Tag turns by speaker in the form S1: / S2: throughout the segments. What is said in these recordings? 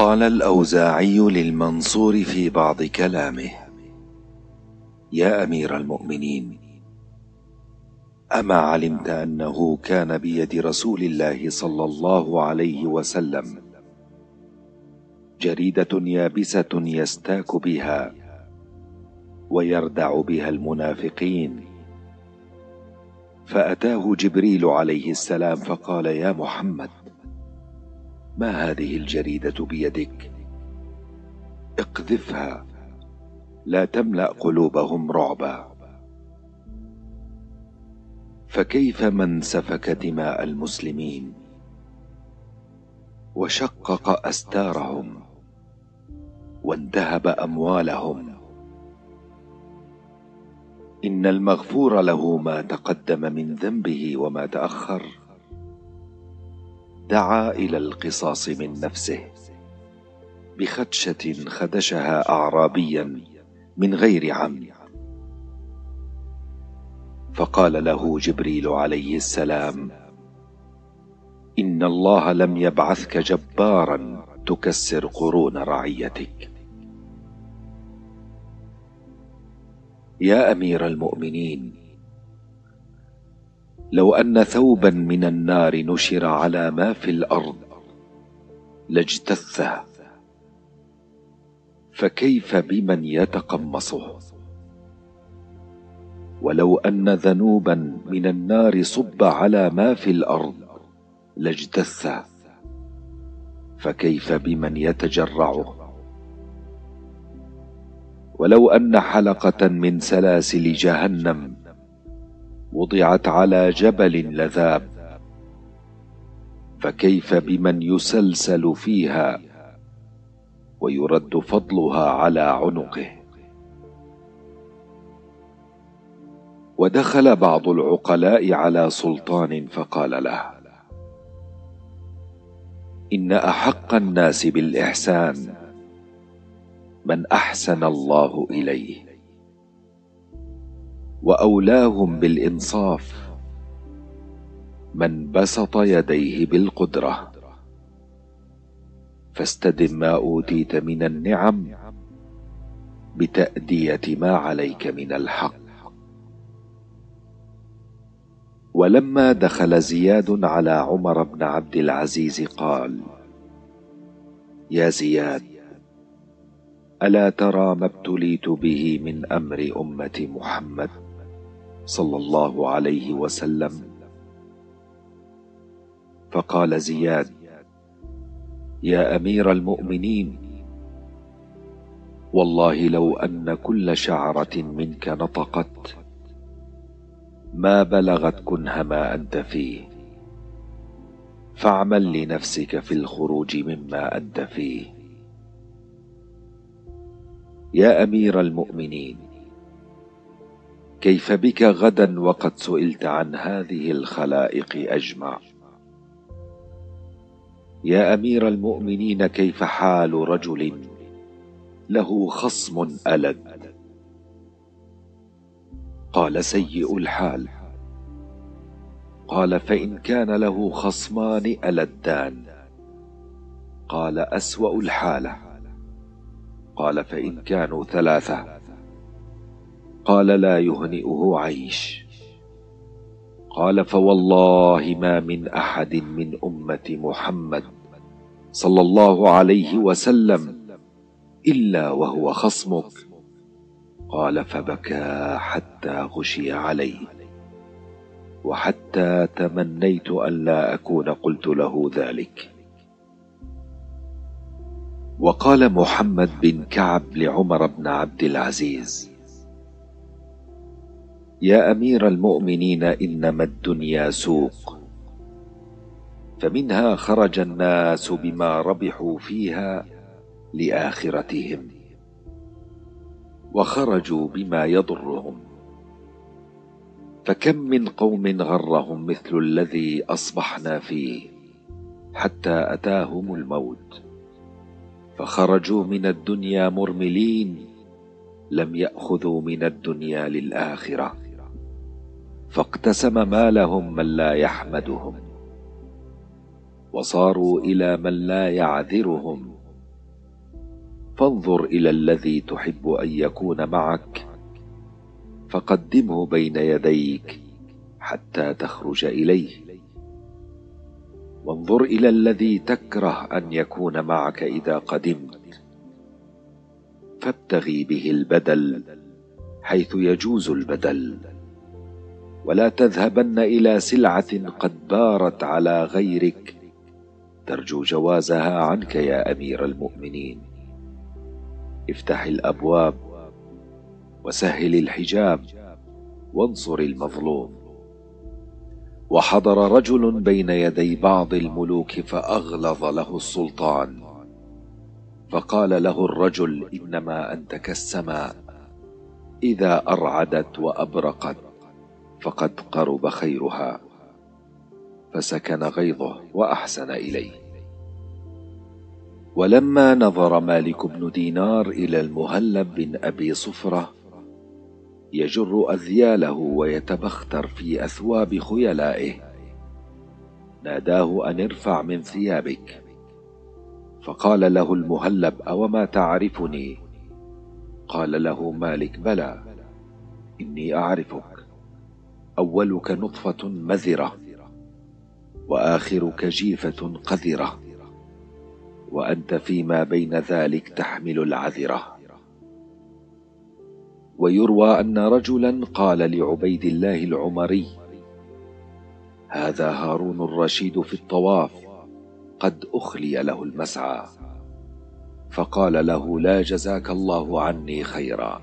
S1: قال الأوزاعي للمنصور في بعض كلامه: يا أمير المؤمنين، أما علمت أنه كان بيد رسول الله صلى الله عليه وسلم جريدة يابسة يستاك بها ويردع بها المنافقين، فأتاه جبريل عليه السلام فقال: يا محمد، ما هذه الجريدة بيدك؟ اقذفها، لا تملأ قلوبهم رعبا. فكيف من سفك دماء المسلمين وشقق أستارهم وانتهب أموالهم؟ إن المغفور له ما تقدم من ذنبه وما تأخر دعا إلى القصاص من نفسه بخدشة خدشها أعرابيا من غير عمد، فقال له جبريل عليه السلام: إن الله لم يبعثك جبارا تكسر قرون رعيتك. يا أمير المؤمنين، لو أن ثوبا من النار نشر على ما في الأرض لاجتثه، فكيف بمن يتقمصه؟ ولو أن ذنوبا من النار صب على ما في الأرض لاجتثه، فكيف بمن يتجرعه؟ ولو أن حلقة من سلاسل جهنم وضعت على جبل لذاب، فكيف بمن يسلسل فيها ويرد فضلها على عنقه؟ ودخل بعض العقلاء على سلطان فقال له: إن أحق الناس بالإحسان من أحسن الله إليه، وأولاهم بالإنصاف من بسط يديه بالقدرة، فاستدم ما أوتيت من النعم بتأدية ما عليك من الحق. ولما دخل زياد على عمر بن عبد العزيز قال: يا زياد، ألا ترى ما ابتليت به من أمر أمة محمد صلى الله عليه وسلم؟ فقال زياد: يا أمير المؤمنين، والله لو أن كل شعرة منك نطقت ما بلغت كنه ما أنت فيه، فاعمل لنفسك في الخروج مما أنت فيه. يا أمير المؤمنين، كيف بك غدا وقد سئلت عن هذه الخلائق أجمع؟ يا أمير المؤمنين، كيف حال رجل له خصم ألد؟ قال: سيء الحال. قال: فإن كان له خصمان ألدان؟ قال: أسوأ الحالة. قال: فإن كانوا ثلاثة؟ قال: لا يهنئه عيش. قال: فوالله ما من أحد من أمة محمد صلى الله عليه وسلم إلا وهو خصمك. قال: فبكى حتى غشي عليه، وحتى تمنيت أن لا أكون قلت له ذلك. وقال محمد بن كعب لعمر بن عبد العزيز: يا أمير المؤمنين، إنما الدنيا سوق، فمنها خرج الناس بما ربحوا فيها لآخرتهم، وخرجوا بما يضرهم، فكم من قوم غرهم مثل الذي أصبحنا فيه حتى أتاهم الموت، فخرجوا من الدنيا مرملين، لم يأخذوا من الدنيا للآخرة، فاقتسم مالهم من لا يحمدهم، وصاروا إلى من لا يعذرهم فانظر إلى الذي تحب أن يكون معك فقدمه بين يديك حتى تخرج إليه، وانظر إلى الذي تكره أن يكون معك إذا قدمت فابتغي به البدل حيث يجوز البدل، ولا تذهبن إلى سلعة قد بارت على غيرك ترجو جوازها عنك يا أمير المؤمنين. افتح الأبواب وسهل الحجاب وانصر المظلوم. وحضر رجل بين يدي بعض الملوك فأغلظ له السلطان، فقال له الرجل: إنما أنت كالسماء إذا أرعدت وأبرقت فقد قرب خيرها، فسكن غيظه وأحسن إليه. ولما نظر مالك بن دينار إلى المهلب بن أبي صفرة يجر أذياله ويتبختر في أثواب خيلائه ناداه أن ارفع من ثيابك، فقال له المهلب: أوما تعرفني؟ قال له مالك: بلى، إني أعرفك، أولك نطفة مذرة وآخرك جيفة قذرة، وأنت فيما بين ذلك تحمل العذرة. ويروى أن رجلا قال لعبيد الله العمري: هذا هارون الرشيد في الطواف قد أخلي له المسعى، فقال له: لا جزاك الله عني خيرا،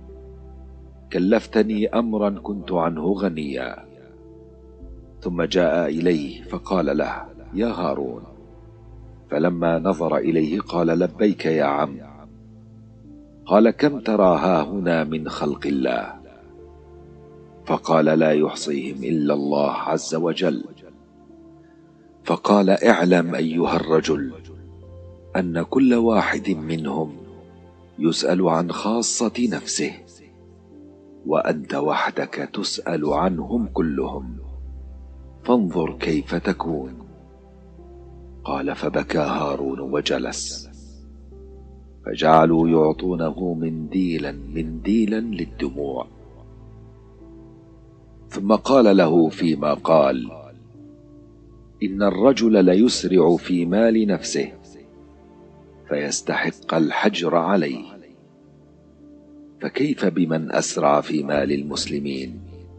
S1: كلفتني أمرا كنت عنه غنيا. ثم جاء إليه فقال له: يا هارون. فلما نظر إليه قال: لبيك يا عم. قال: كم ترى هاهنا من خلق الله؟ فقال: لا يحصيهم إلا الله عز وجل. فقال: اعلم أيها الرجل أن كل واحد منهم يسأل عن خاصة نفسه، وأنت وحدك تسأل عنهم كلهم، فانظر كيف تكون. قال: فبكى هارون وجلس، فجعلوا يعطونه منديلا منديلا للدموع. ثم قال له فيما قال: إن الرجل ليسرع في مال نفسه فيستحق الحجر عليه، فكيف بمن أسرع في مال المسلمين؟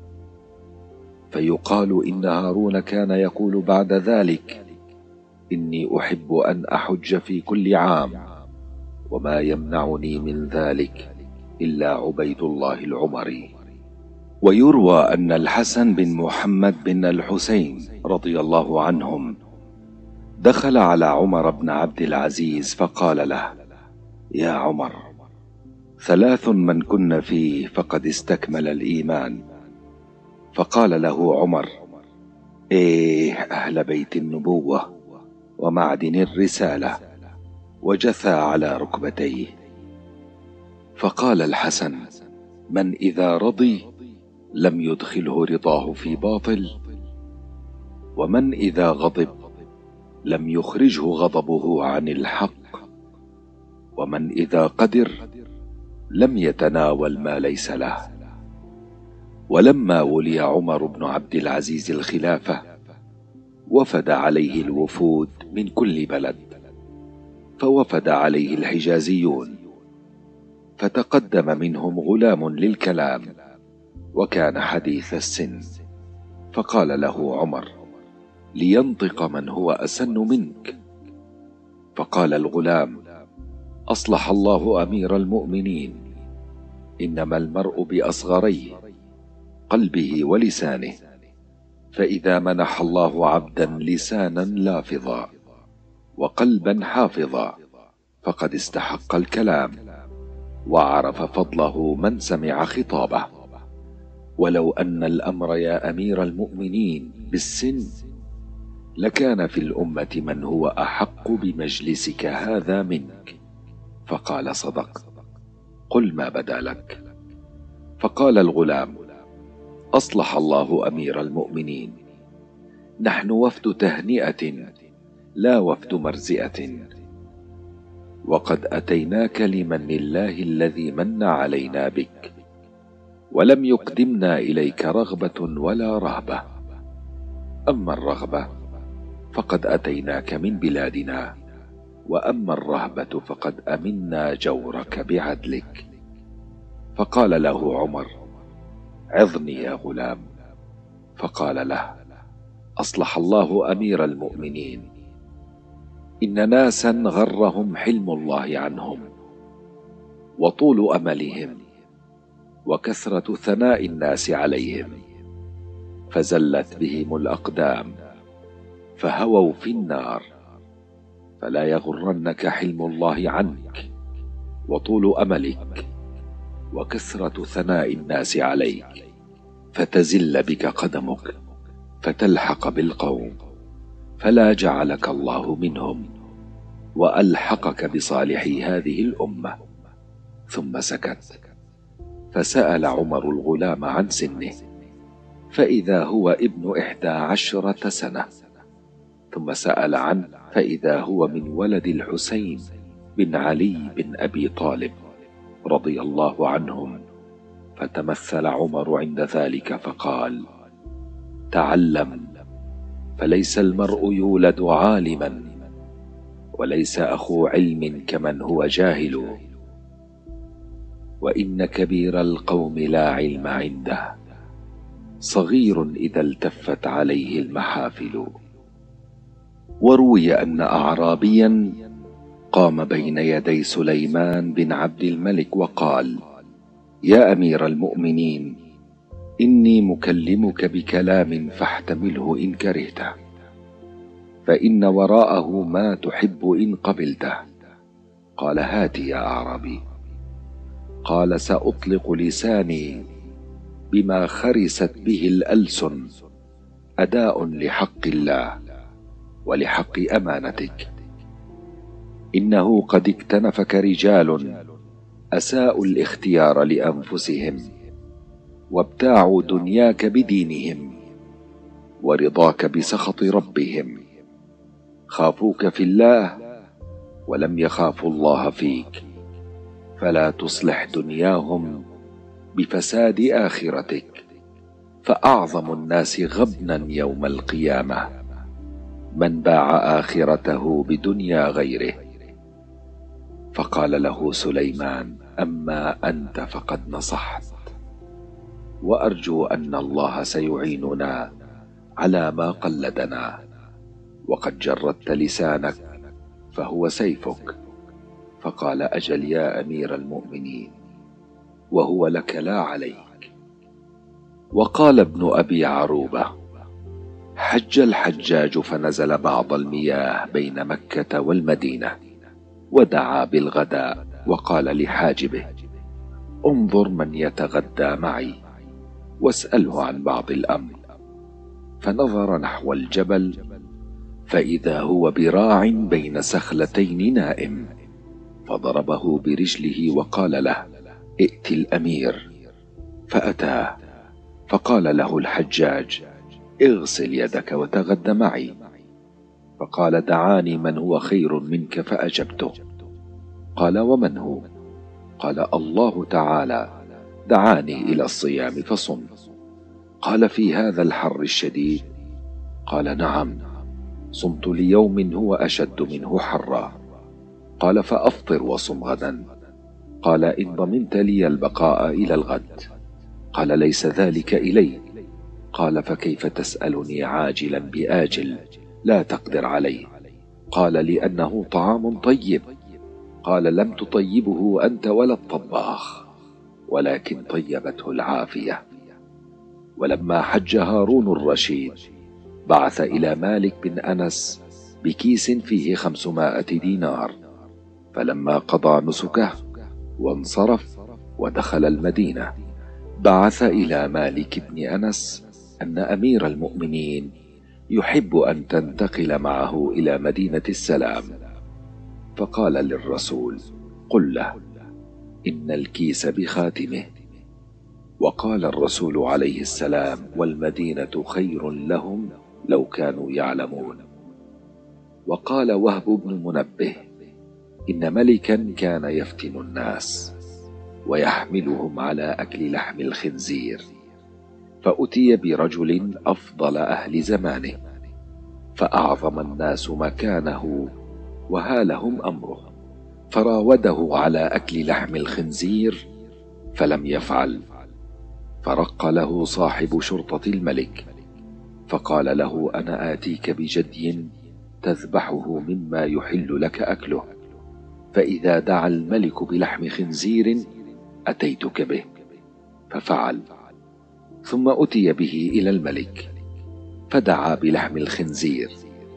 S1: فيقال إن هارون كان يقول بعد ذلك: إني أحب أن أحج في كل عام، وما يمنعني من ذلك إلا عبيد الله العمري. ويروى أن الحسن بن محمد بن الحسين رضي الله عنهم دخل على عمر بن عبد العزيز فقال له: يا عمر، ثلاث من كن فيه فقد استكمل الإيمان. فقال له عمر: إيه أهل بيت النبوة ومعدن الرسالة، وجثى على ركبتيه. فقال الحسن: من إذا رضي لم يدخله رضاه في باطل، ومن إذا غضب لم يخرجه غضبه عن الحق، ومن إذا قدر لم يتناول ما ليس له. ولما ولي عمر بن عبد العزيز الخلافة وفد عليه الوفود من كل بلد، فوفد عليه الحجازيون، فتقدم منهم غلام للكلام وكان حديث السن، فقال له عمر: لينطق من هو أسن منك. فقال الغلام: أصلح الله أمير المؤمنين، إنما المرء بأصغريه، قلبه ولسانه، فإذا منح الله عبدا لسانا لافظا وقلبا حافظا فقد استحق الكلام، وعرف فضله من سمع خطابه. ولو أن الأمر يا أمير المؤمنين بالسن لكان في الأمة من هو أحق بمجلسك هذا منك. فقال: صدقت، قل ما بدا لك. فقال الغلام: أصلح الله أمير المؤمنين، نحن وفد تهنئة لا وفد مرزئة. وقد أتيناك لمن الله الذي من علينا بك، ولم يقدمنا إليك رغبة ولا رهبة. أما الرغبة فقد أتيناك من بلادنا، وأما الرهبة فقد أمنا جورك بعدلك. فقال له عمر: عظني يا غلام. فقال له: أصلح الله أمير المؤمنين، إن ناسا غرهم حلم الله عنهم، وطول أملهم، وكثرة ثناء الناس عليهم، فزلت بهم الأقدام فهووا في النار. فلا يغرنك حلم الله عنك، وطول أملك، وكثرة ثناء الناس عليك، فتزل بك قدمك، فتلحق بالقوم، فلا جعلك الله منهم، وألحقك بصالحي هذه الأمة. ثم سكت. فسأل عمر الغلام عن سنه، فإذا هو ابن 11 سنة. ثم سأل عنه، فإذا هو من ولد الحسين بن علي بن أبي طالب رضي الله عنهم. فتمثل عمر عند ذلك فقال: تعلم، فليس المرء يولد عالما، وليس أخو علم كمن هو جاهل، وإن كبير القوم لا علم عنده، صغير إذا التفت عليه المحافل. وروي أن أعرابيا قام بين يدي سليمان بن عبد الملك وقال: يا أمير المؤمنين، إني مكلمك بكلام فاحتمله إن كرهته، فإن وراءه ما تحب إن قبلته. قال: هات يا أعرابي. قال: سأطلق لساني بما خرست به الألسن، أداء لحق الله ولحق أمانتك. إنه قد اكتنفك رجال أساءوا الاختيار لأنفسهم، وابتاعوا دنياك بدينهم، ورضاك بسخط ربهم. خافوك في الله ولم يخافوا الله فيك، فلا تصلح دنياهم بفساد آخرتك. فأعظم الناس غبنا يوم القيامة من باع آخرته بدنيا غيره. فقال له سليمان: أما أنت فقد نصحت، وأرجو أن الله سيعيننا على ما قلدنا، وقد جردت لسانك فهو سيفك. فقال: أجل يا أمير المؤمنين، وهو لك لا عليك. وقال ابن أبي عروبة: حج الحجاج فنزل بعض المياه بين مكة والمدينة، ودعا بالغداء، وقال لحاجبه: انظر من يتغدى معي، واسأله عن بعض الأمر. فنظر نحو الجبل، فإذا هو براع بين سخلتين نائم، فضربه برجله وقال له: ائت الأمير. فأتاه، فقال له الحجاج: اغسل يدك وتغد معي. فقال: دعاني من هو خير منك فأجبته. قال: ومن هو؟ قال: الله تعالى دعاني إلى الصيام فصم. قال: في هذا الحر الشديد؟ قال: نعم، صمت ليوم هو أشد منه حرا. قال: فأفطر وصم غدا. قال: إن ضمنت لي البقاء إلى الغد. قال: ليس ذلك إلي. قال: فكيف تسألني عاجلا بآجل لا تقدر عليه؟ قال: لأنه طعام طيب. قال: لم تطيبه أنت ولا الطباخ، ولكن طيبته العافية. ولما حج هارون الرشيد بعث إلى مالك بن أنس بكيس فيه 500 دينار. فلما قضى نسكه وانصرف ودخل المدينة، بعث إلى مالك بن أنس أن أمير المؤمنين يحب أن تنتقل معه إلى مدينة السلام. فقال للرسول: قل له إن الكيس بخاتمه. وقال الرسول عليه السلام: والمدينة خير لهم لو كانوا يعلمون. وقال وهب بن منبه: إن ملكا كان يفتن الناس ويحملهم على أكل لحم الخنزير، فأتي برجل أفضل أهل زمانه، فأعظم الناس مكانه وهالهم أمره، فراوده على أكل لحم الخنزير فلم يفعل، فرق له صاحب شرطة الملك فقال له: أنا آتيك بجدي تذبحه مما يحل لك أكله، فإذا دعا الملك بلحم خنزير أتيتك به. ففعل، ثم أتي به إلى الملك فدعا بلحم الخنزير،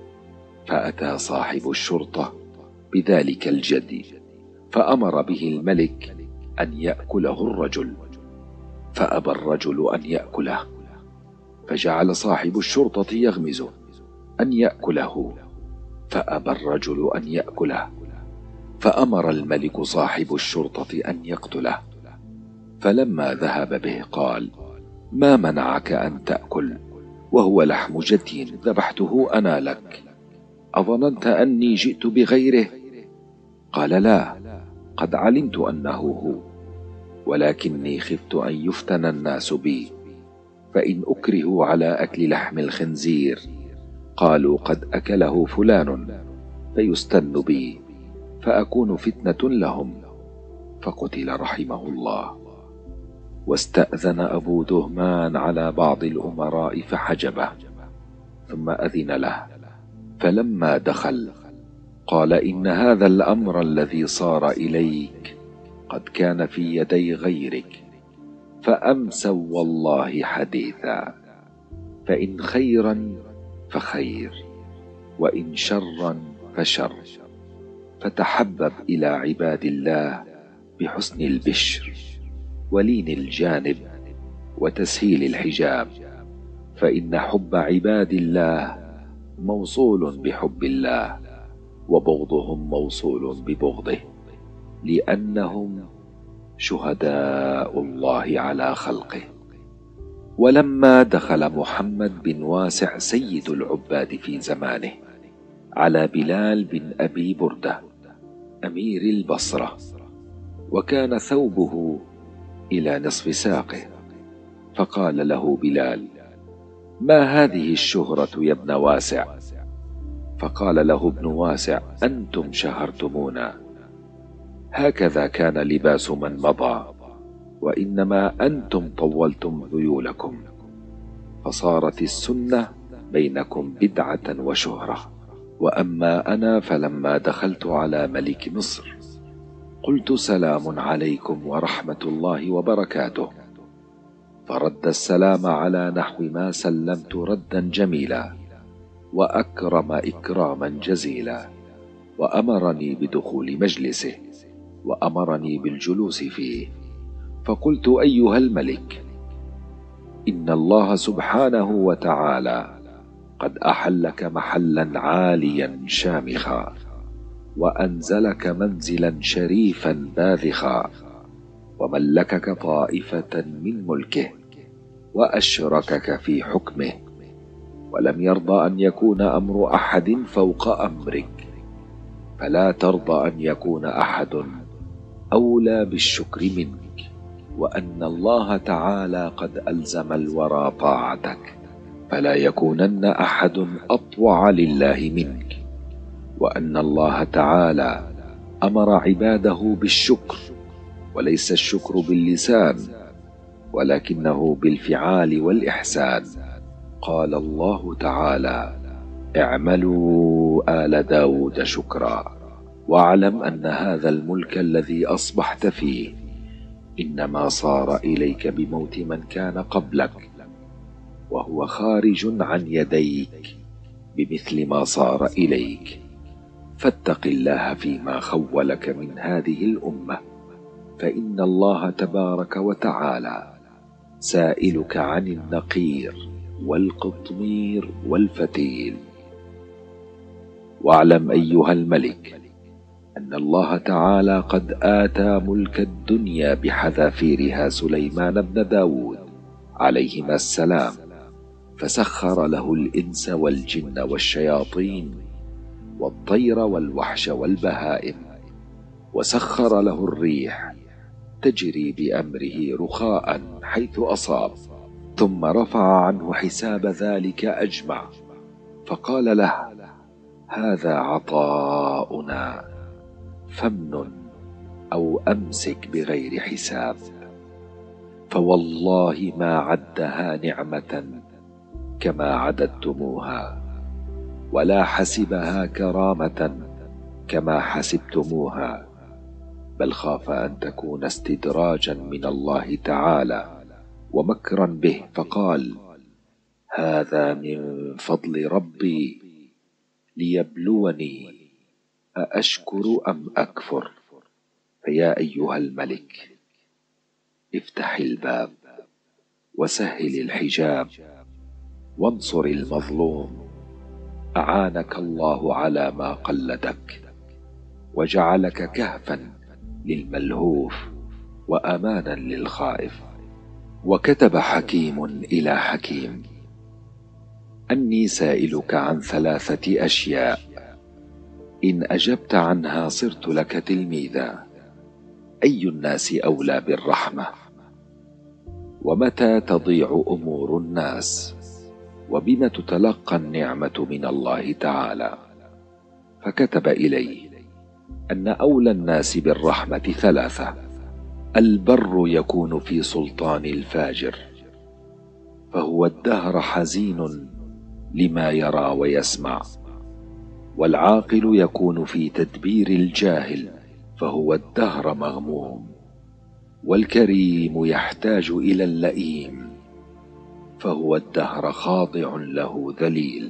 S1: فأتى صاحب الشرطة بذلك الجدي فأمر به الملك أن يأكله الرجل، فأبى الرجل أن يأكله، فجعل صاحب الشرطة يغمزه أن يأكله، فأبى الرجل أن يأكله، فأمر الملك صاحب الشرطة أن يقتله. فلما ذهب به قال: ما منعك أن تأكل وهو لحم جدي ذبحته أنا لك؟ أظننت أني جئت بغيره؟ قال: لا، قد علمت أنه هو، ولكني خفت أن يفتن الناس بي، فإن أكرهوا على أكل لحم الخنزير قالوا قد أكله فلان فيستن بي فأكون فتنة لهم، فقتل رحمه الله. واستأذن أبو دهمان على بعض الأمراء فحجبه، ثم أذن له، فلما دخل قال: إن هذا الأمر الذي صار إليك قد كان في يدي غيرك، فأمسوا والله حديثا، فإن خيرا فخير، وإن شرا فشر، فتحبب إلى عباد الله بحسن البشر ولين الجانب وتسهيل الحجاب، فإن حب عباد الله موصول بحب الله، وبغضهم موصول ببغضه، لأنهم شهداء الله على خلقه. ولما دخل محمد بن واسع سيد العباد في زمانه على بلال بن أبي بردة أمير البصرة، وكان ثوبه إلى نصف ساقه، فقال له بلال: ما هذه الشهرة يا ابن واسع؟ فقال له ابن واسع: أنتم شهرتمونا، هكذا كان لباس من مضى، وإنما أنتم طولتم ذيولكم، فصارت السنة بينكم بدعة وشهرة. وأما أنا فلما دخلت على ملك مصر قلت: سلام عليكم ورحمة الله وبركاته، فرد السلام على نحو ما سلمت ردا جميلا، وأكرم إكراما جزيلا، وأمرني بدخول مجلسه، وأمرني بالجلوس فيه. فقلت: أيها الملك، إن الله سبحانه وتعالى قد أحلك محلا عاليا شامخا، وأنزلك منزلا شريفا باذخا، وملكك طائفة من ملكه، وأشركك في حكمه، ولم يرضى أن يكون أمر أحد فوق أمرك، فلا ترضى أن يكون أحد أولى بالشكر منك، وأن الله تعالى قد ألزم الورى طاعتك، فلا يكونن أحد أطوع لله منك، وأن الله تعالى أمر عباده بالشكر، وليس الشكر باللسان ولكنه بالفعال والإحسان. قال الله تعالى: اعملوا آل داود شكرا، واعلم أن هذا الملك الذي أصبحت فيه إنما صار إليك بموت من كان قبلك، وهو خارج عن يديك بمثل ما صار إليك، فاتق الله فيما خولك من هذه الأمة، فإن الله تبارك وتعالى سائلك عن النقير والقطمير والفتيل. واعلم أيها الملك أن الله تعالى قد آتى ملك الدنيا بحذافيرها سليمان بن داود عليهما السلام، فسخر له الإنس والجن والشياطين والطير والوحش والبهائم، وسخر له الريح تجري بأمره رخاء حيث أصاب، ثم رفع عنه حساب ذلك أجمع، فقال له: هذا عطاؤنا، فامنن أو أمسك بغير حساب. فوالله ما عدها نعمة كما عددتموها، ولا حسبها كرامة كما حسبتموها، بل خاف أن تكون استدراجا من الله تعالى ومكرا به، فقال: هذا من فضل ربي ليبلوني أأشكر أم أكفر. فيا أيها الملك، افتح الباب وسهل الحجاب وانصر المظلوم، أعانك الله على ما قلدك، وجعلك كهفا للملهوف وأمانا للخائف. وكتب حكيم إلى حكيم: أني سائلك عن 3 أشياء، إن أجبت عنها صرت لك تلميذا. أي الناس أولى بالرحمة؟ ومتى تضيع أمور الناس؟ وبم تتلقى النعمة من الله تعالى؟ فكتب إليه أن أولى الناس بالرحمة 3: البر يكون في سلطان الفاجر، فهو الدهر حزين لما يرى ويسمع، والعاقل يكون في تدبير الجاهل، فهو الدهر مغموم، والكريم يحتاج إلى اللئيم، فهو الدهر خاضع له ذليل.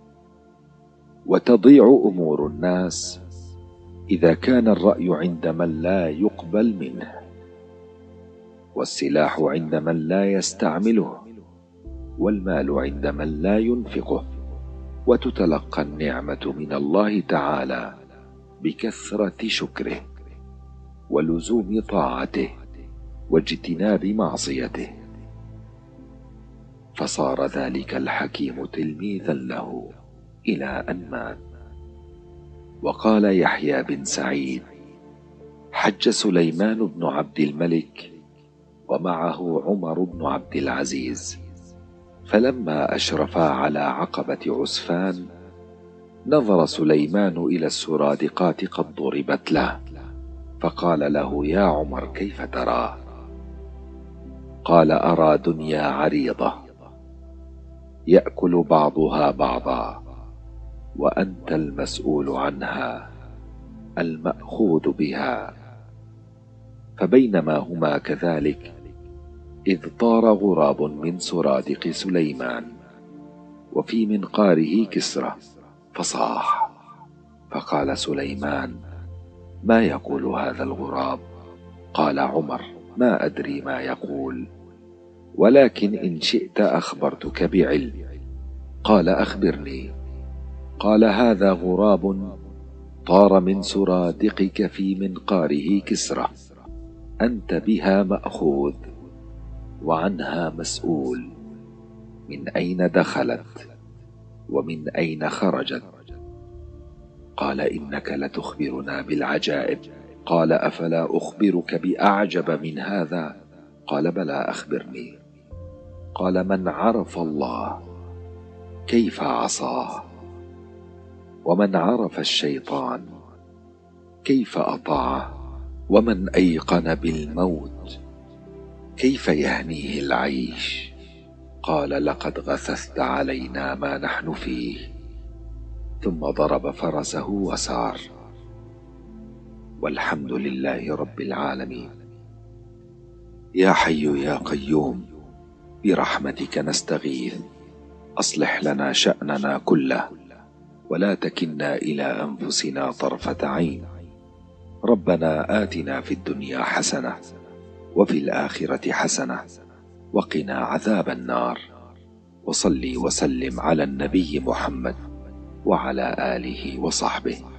S1: وتضيع أمور الناس إذا كان الرأي عند من لا يقبل منه، والسلاح عند من لا يستعمله، والمال عند من لا ينفقه. وتتلقى النعمة من الله تعالى بكثرة شكره ولزوم طاعته واجتناب معصيته. فصار ذلك الحكيم تلميذا له إلى أن مات. وقال يحيى بن سعيد: حج سليمان بن عبد الملك ومعه عمر بن عبد العزيز، فلما أشرفا على عقبة عسفان نظر سليمان إلى السرادقات قد ضربت له، فقال له: يا عمر، كيف ترى؟ قال: أرى دنيا عريضة يأكل بعضها بعضا، وأنت المسؤول عنها المأخوذ بها. فبينما هما كذلك إذ طار غراب من سرادق سليمان وفي منقاره كسرى، فصاح، فقال سليمان: ما يقول هذا الغراب؟ قال عمر: ما أدري ما يقول، ولكن إن شئت أخبرتك بعلم. قال: أخبرني. قال: هذا غراب طار من سرادقك في منقاره كسرى، أنت بها مأخوذ وعنها مسؤول، من أين دخلت ومن أين خرجت؟ قال: إنك لتخبرنا بالعجائب. قال: أفلا أخبرك بأعجب من هذا؟ قال: بلى، أخبرني. قال: من عرف الله كيف عصاه؟ ومن عرف الشيطان كيف أطاعه؟ ومن أيقن بالموت كيف يهنيه العيش؟ قال: لقد غثثت علينا ما نحن فيه. ثم ضرب فرسه وسار. والحمد لله رب العالمين. يا حي يا قيوم، برحمتك نستغيث، أصلح لنا شأننا كله، ولا تكلنا إلى أنفسنا طرفة عين. ربنا آتنا في الدنيا حسنة وفي الآخرة حسنة وقنا عذاب النار. وصلي وسلم على النبي محمد وعلى آله وصحبه.